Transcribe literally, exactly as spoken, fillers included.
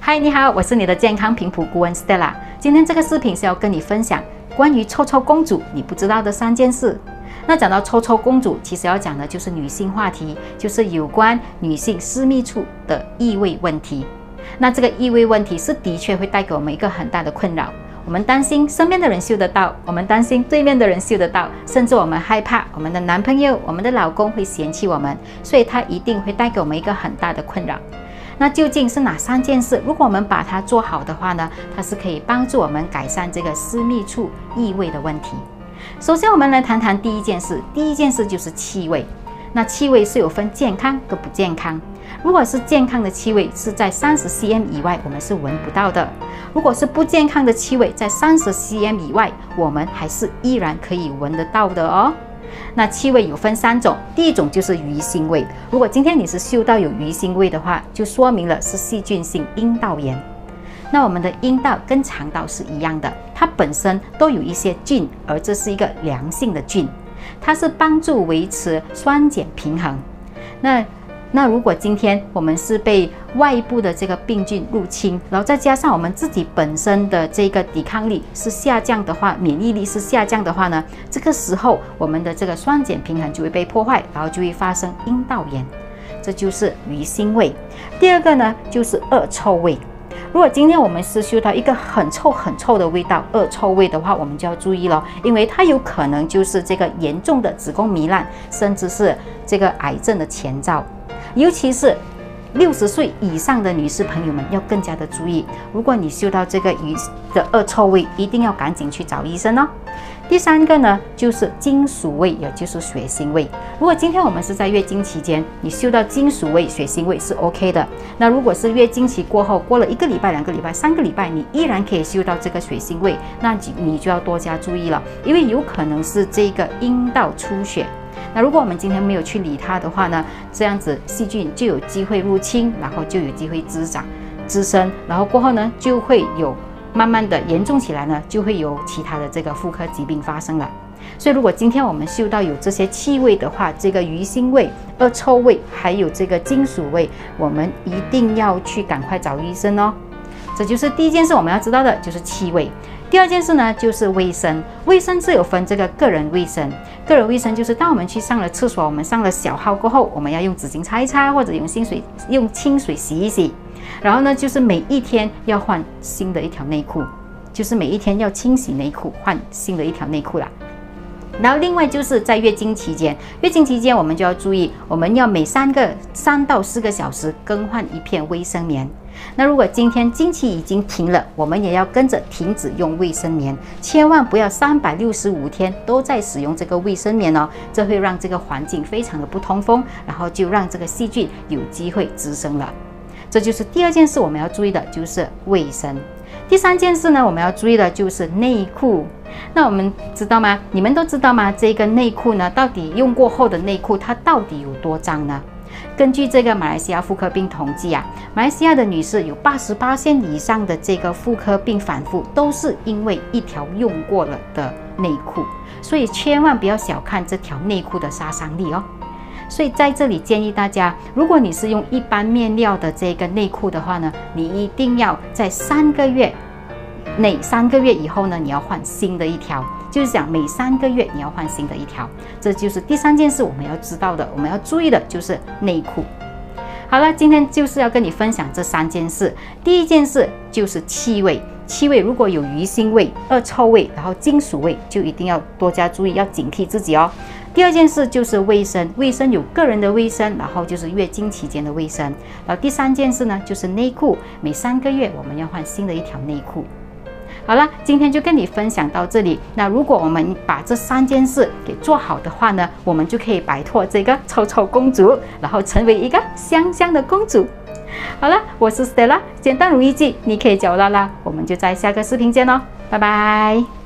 嗨，你好，我是你的健康频谱顾问 Stella。今天这个视频是要跟你分享关于臭臭公主你不知道的三件事。那讲到臭臭公主，其实要讲的就是女性话题，就是有关女性私密处的异味问题。那这个异味问题是的确会带给我们一个很大的困扰。我们担心身边的人嗅得到，我们担心对面的人嗅得到，甚至我们害怕我们的男朋友、我们的老公会嫌弃我们，所以它一定会带给我们一个很大的困扰。那究竟是哪三件事？如果我们把它做好的话呢，它是可以帮助我们改善这个私密处异味的问题。首先，我们来谈谈第一件事。第一件事就是气味。那气味是有分健康跟不健康。如果是健康的气味，是在三十 C M 以外，我们是闻不到的；如果是不健康的气味，在三十 C M 以外，我们还是依然可以闻得到的哦。那气味有分三种，第一种就是鱼腥味。如果今天你是嗅到有鱼腥味的话，就说明了是细菌性阴道炎。那我们的阴道跟肠道是一样的，它本身都有一些菌，而这是一个良性的菌，它是帮助维持酸碱平衡。那那如果今天我们是被外部的这个病菌入侵，然后再加上我们自己本身的这个抵抗力是下降的话，免疫力是下降的话呢，这个时候我们的这个酸碱平衡就会被破坏，然后就会发生阴道炎，这就是鱼腥味。第二个呢，就是恶臭味。如果今天我们是嗅到一个很臭很臭的味道，恶臭味的话，我们就要注意了，因为它有可能就是这个严重的子宫糜烂，甚至是这个癌症的前兆。尤其是六十岁以上的女士朋友们要更加的注意，如果你嗅到这个鱼的恶臭味，一定要赶紧去找医生哦。第三个呢，就是金属味，也就是血腥味。如果今天我们是在月经期间，你嗅到金属味、血腥味是 OK 的。那如果是月经期过后，过了一个礼拜、两个礼拜、三个礼拜，你依然可以嗅到这个血腥味，那你就要多加注意了，因为有可能是这个阴道出血。那如果我们今天没有去理它的话呢，这样子细菌就有机会入侵，然后就有机会滋长、滋生，然后过后呢就会有慢慢的严重起来呢，就会有其他的这个妇科疾病发生了。所以如果今天我们嗅到有这些气味的话，这个鱼腥味、恶臭味，还有这个金属味，我们一定要去赶快找医生哦。这就是第一件事我们要知道的，就是气味。第二件事呢，就是卫生。卫生是有分这个个人卫生，个人卫生就是当我们去上了厕所，我们上了小号过后，我们要用纸巾擦一擦，或者用清水用清水洗一洗。然后呢，就是每一天要换新的一条内裤，就是每一天要清洗内裤，换新的一条内裤啦。然后另外就是在月经期间，月经期间我们就要注意，我们要每三个三到四个小时更换一片卫生棉。那如果今天经期已经停了，我们也要跟着停止用卫生棉，千万不要三百六十五天都在使用这个卫生棉哦，这会让这个环境非常的不通风，然后就让这个细菌有机会滋生了。这就是第二件事我们要注意的，就是卫生。第三件事呢，我们要注意的就是内裤。那我们知道吗？你们都知道吗？这个内裤呢，到底用过后的内裤它到底有多脏呢？根据这个马来西亚妇科病统计啊，马来西亚的女士有 百分之八十八 以上的这个妇科病反复都是因为一条用过了的内裤，所以千万不要小看这条内裤的杀伤力哦。所以在这里建议大家，如果你是用一般面料的这个内裤的话呢，你一定要在三个月内，三个月以后呢，你要换新的一条，就是讲每三个月你要换新的一条。这就是第三件事我们要知道的，我们要注意的就是内裤。好了，今天就是要跟你分享这三件事。第一件事就是气味，气味如果有鱼腥味、恶臭味，然后金属味，就一定要多加注意，要警惕自己哦。第二件事就是卫生，卫生有个人的卫生，然后就是月经期间的卫生。然后第三件事呢，就是内裤，每三个月我们要换新的一条内裤。好了，今天就跟你分享到这里。那如果我们把这三件事给做好的话呢，我们就可以摆脱这个臭臭公主，然后成为一个香香的公主。好了，我是 Stella， 简单如意记，你可以找到啦。我们就在下个视频见喽，拜拜。